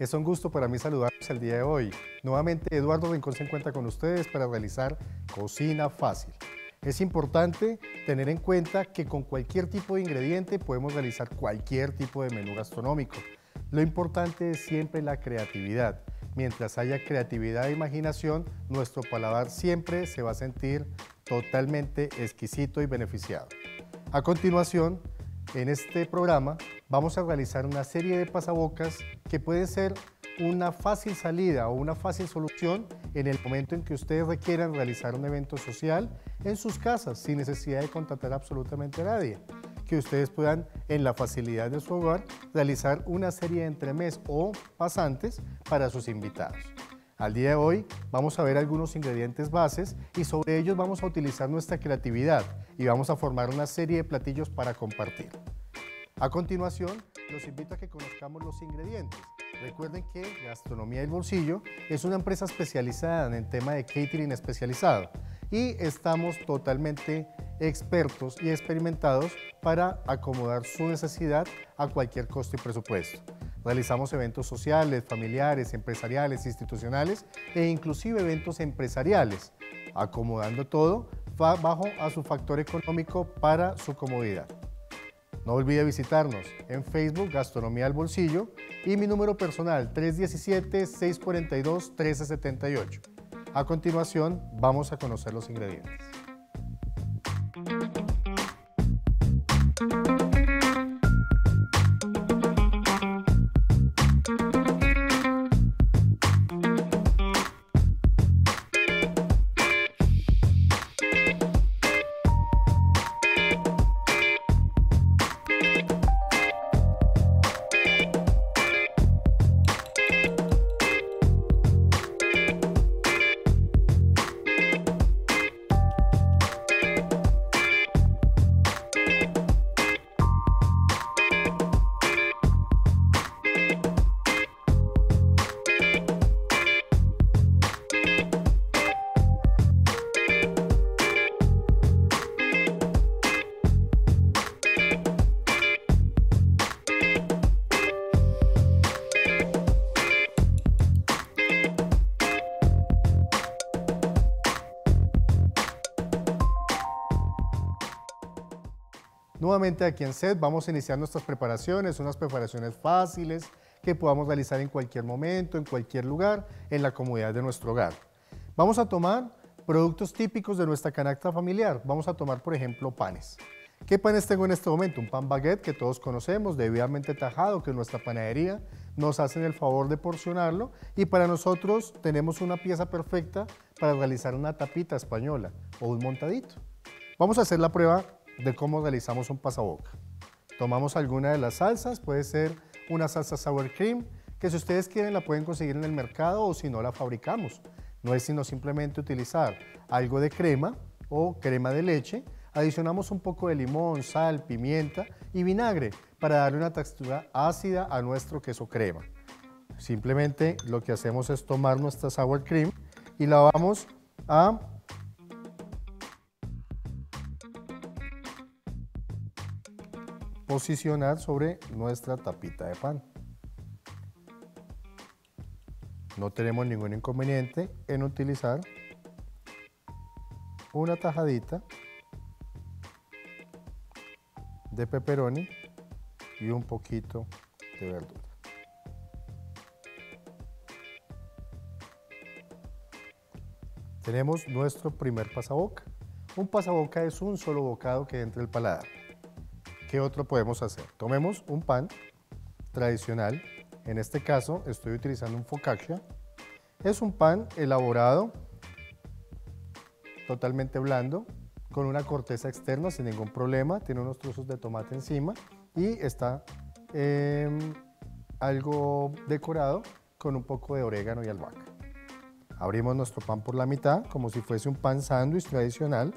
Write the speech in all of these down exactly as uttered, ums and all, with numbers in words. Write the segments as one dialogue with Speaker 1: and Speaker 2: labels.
Speaker 1: Es un gusto para mí saludarlos el día de hoy. Nuevamente Eduardo Rincón se encuentra con ustedes para realizar Cocina Fácil. Es importante tener en cuenta que con cualquier tipo de ingrediente podemos realizar cualquier tipo de menú gastronómico. Lo importante es siempre la creatividad. Mientras haya creatividad e imaginación, nuestro paladar siempre se va a sentir totalmente exquisito y beneficiado. A continuación, en este programa vamos a realizar una serie de pasabocas que pueden ser una fácil salida o una fácil solución en el momento en que ustedes requieran realizar un evento social en sus casas sin necesidad de contratar absolutamente a nadie. Que ustedes puedan, en la facilidad de su hogar, realizar una serie de entremés o pasantes para sus invitados. Al día de hoy vamos a ver algunos ingredientes bases y sobre ellos vamos a utilizar nuestra creatividad y vamos a formar una serie de platillos para compartir. A continuación, los invito a que conozcamos los ingredientes. Recuerden que Gastronomía del Bolsillo es una empresa especializada en el tema de catering especializado y estamos totalmente expertos y experimentados para acomodar su necesidad a cualquier costo y presupuesto. Realizamos eventos sociales, familiares, empresariales, institucionales e inclusive eventos empresariales, acomodando todo bajo a su factor económico para su comodidad. No olvide visitarnos en Facebook Gastronomía del Bolsillo y mi número personal tres uno siete, seis cuatro dos, uno tres siete ocho. A continuación vamos a conocer los ingredientes. Nuevamente aquí en SET vamos a iniciar nuestras preparaciones, unas preparaciones fáciles que podamos realizar en cualquier momento, en cualquier lugar, en la comodidad de nuestro hogar. Vamos a tomar productos típicos de nuestra canasta familiar. Vamos a tomar, por ejemplo, panes. ¿Qué panes tengo en este momento? Un pan baguette que todos conocemos, debidamente tajado, que nuestra panadería nos hace el favor de porcionarlo. Y para nosotros tenemos una pieza perfecta para realizar una tapita española o un montadito. Vamos a hacer la prueba de cómo realizamos un pasaboca. Tomamos alguna de las salsas, puede ser una salsa sour cream, que si ustedes quieren la pueden conseguir en el mercado o si no la fabricamos. No es sino simplemente utilizar algo de crema o crema de leche, adicionamos un poco de limón, sal, pimienta y vinagre para darle una textura ácida a nuestro queso crema. Simplemente lo que hacemos es tomar nuestra sour cream y la vamos a posicionar sobre nuestra tapita de pan. No tenemos ningún inconveniente en utilizar una tajadita de pepperoni y un poquito de verdura. Tenemos nuestro primer pasaboca. Un pasaboca es un solo bocado que entra al paladar. ¿Qué otro podemos hacer? Tomemos un pan tradicional, en este caso estoy utilizando un focaccia. Es un pan elaborado, totalmente blando, con una corteza externa sin ningún problema, tiene unos trozos de tomate encima y está eh, algo decorado con un poco de orégano y albahaca. Abrimos nuestro pan por la mitad como si fuese un pan sándwich tradicional.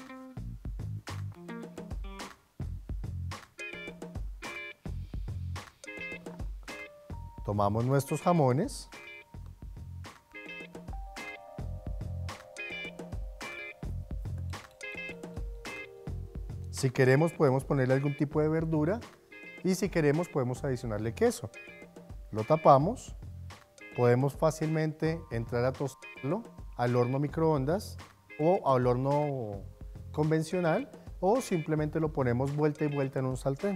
Speaker 1: Tomamos nuestros jamones. Si queremos podemos ponerle algún tipo de verdura y si queremos podemos adicionarle queso. Lo tapamos Podemos fácilmente entrar a tostarlo al horno microondas o al horno convencional, o simplemente lo ponemos vuelta y vuelta en un sartén.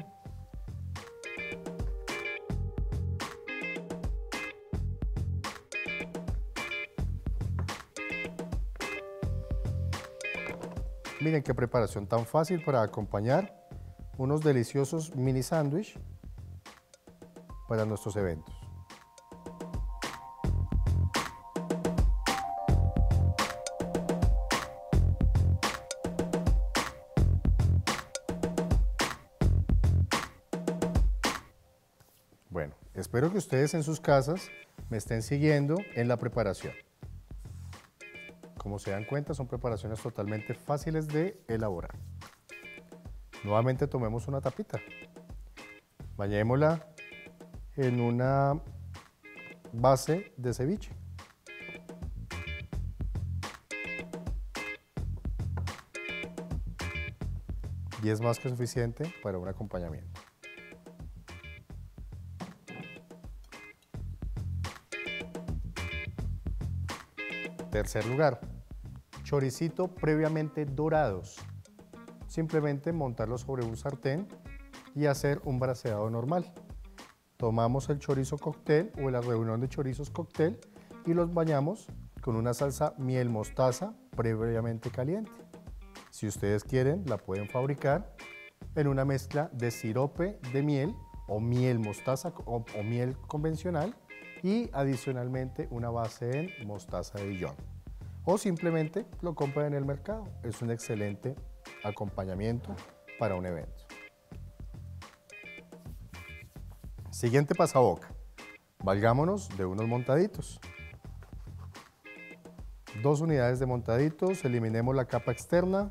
Speaker 1: Miren qué preparación tan fácil para acompañar unos deliciosos mini sándwich para nuestros eventos. Bueno, espero que ustedes en sus casas me estén siguiendo en la preparación. Como se dan cuenta, son preparaciones totalmente fáciles de elaborar. Nuevamente tomemos una tapita, bañémosla en una base de ceviche. Y es más que suficiente para un acompañamiento. Tercer lugar, choricito previamente dorados. Simplemente montarlo sobre un sartén y hacer un braseado normal. Tomamos el chorizo cóctel o la reunión de chorizos cóctel y los bañamos con una salsa miel mostaza previamente caliente. Si ustedes quieren, la pueden fabricar en una mezcla de sirope de miel o miel mostaza o, o miel convencional y adicionalmente una base en mostaza de Dijon. O simplemente lo compran en el mercado. Es un excelente acompañamiento para un evento. Siguiente pasaboca. Valgámonos de unos montaditos. Dos unidades de montaditos, eliminemos la capa externa.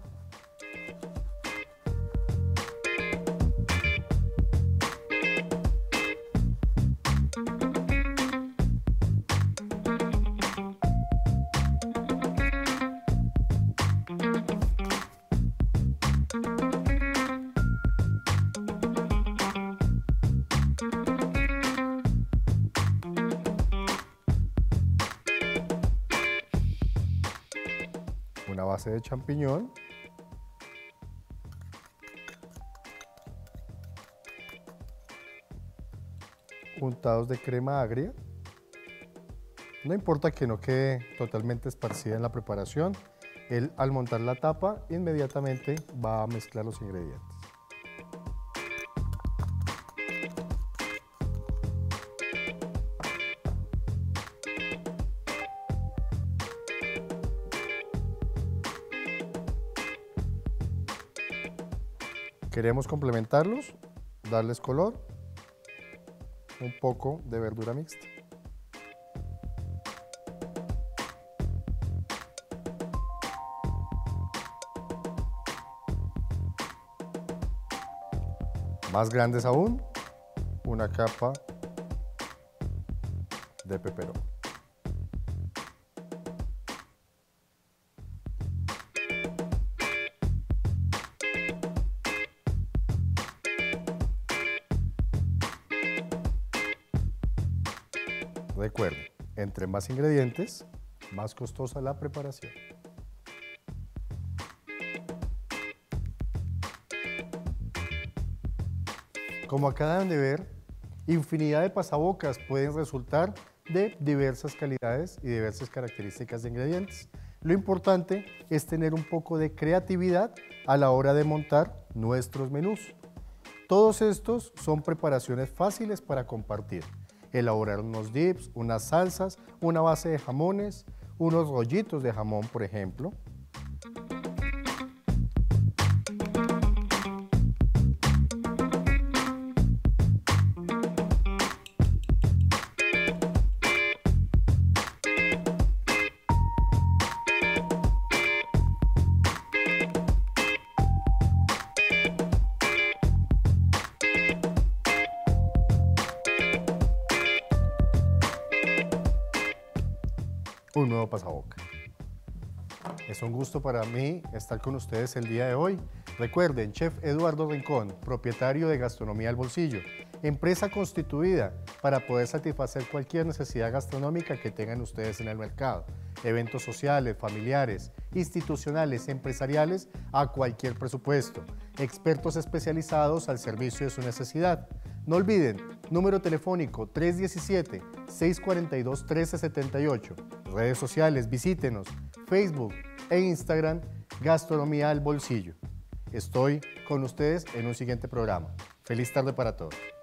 Speaker 1: Una base de champiñón, untados de crema agria. No importa que no quede totalmente esparcida en la preparación, él al montar la tapa inmediatamente va a mezclar los ingredientes. Queremos complementarlos, darles color, un poco de verdura mixta. Más grandes aún, una capa de peperón. Recuerden, entre más ingredientes, más costosa la preparación. Como acaban de ver, infinidad de pasabocas pueden resultar de diversas calidades y diversas características de ingredientes. Lo importante es tener un poco de creatividad a la hora de montar nuestros menús. Todos estos son preparaciones fáciles para compartir. Elaborar unos dips, unas salsas, una base de jamones, unos rollitos de jamón, por ejemplo. Un nuevo pasaboca. Es un gusto para mí estar con ustedes el día de hoy. Recuerden, Chef Eduardo Rincón, propietario de Gastronomía al Bolsillo, empresa constituida para poder satisfacer cualquier necesidad gastronómica que tengan ustedes en el mercado. Eventos sociales, familiares, institucionales, empresariales, a cualquier presupuesto. Expertos especializados al servicio de su necesidad. No olviden, número telefónico tres uno siete, seis cuatro dos, uno tres siete ocho. Redes sociales, visítenos, Facebook e Instagram, Gastronomía al Bolsillo. Estoy con ustedes en un siguiente programa. Feliz tarde para todos.